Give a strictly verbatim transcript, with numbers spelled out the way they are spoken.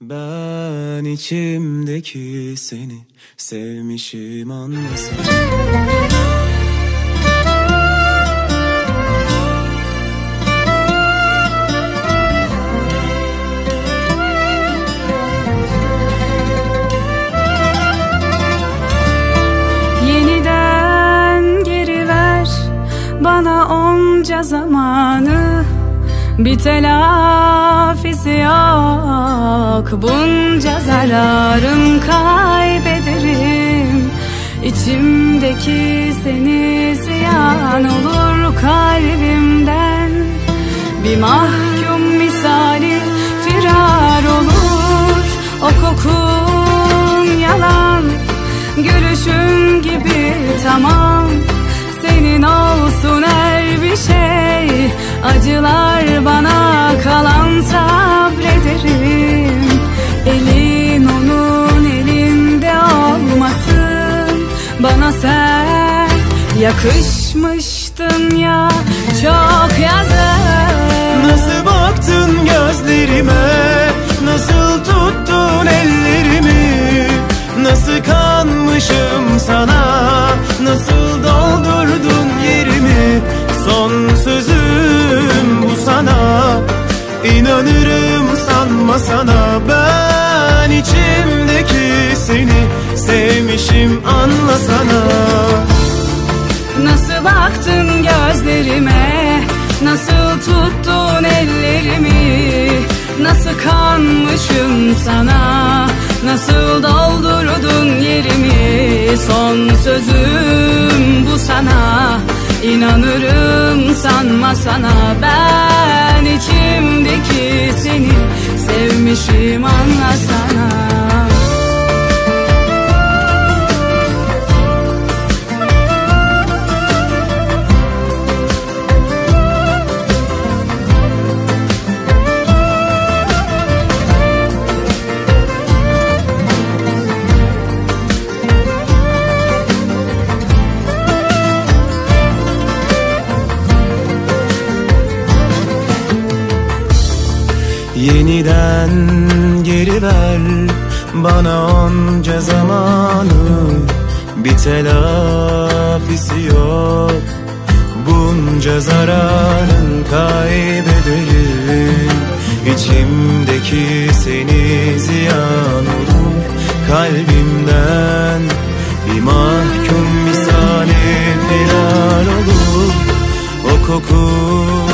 Ben içimdeki seni sevmişim anlasana. Yeniden geri ver bana onca zamanı, bir telafisi yok bunca zararım, kaybederim içimdeki seni, ziyan olur kalbimden. Bir mahkum misali firar olur, o kokun yalan, gülüşün gibi tamam, senin olsun her bir şey. Acılar bana kalan, sabrederim. Elin onun elinde olmasın, bana sen yakışmıştın ya çok yazık. Nasıl baktın gözlerime, nasıl tuttun ellerimi, nasıl kanmışım sana, nasıl doldurdun yerimi. Son sözüm bu sana, inanırım sanma sana. Ben içimdeki seni sevmişim anlasana. Nasıl baktın gözlerime, nasıl tuttun ellerimi, nasıl kanmışım sana, nasıl doldurdun yerimi. Son sözüm bu sana, İnanırım sanma sana. Ben içimdeki seni sevmişim anlasana. Yeniden geri ver bana onca zamanı, bir telafisi yok bunca zararın, kaybederim içimdeki seni, ziyan olur kalbimden. Bir mahkum misali firar olur, o koku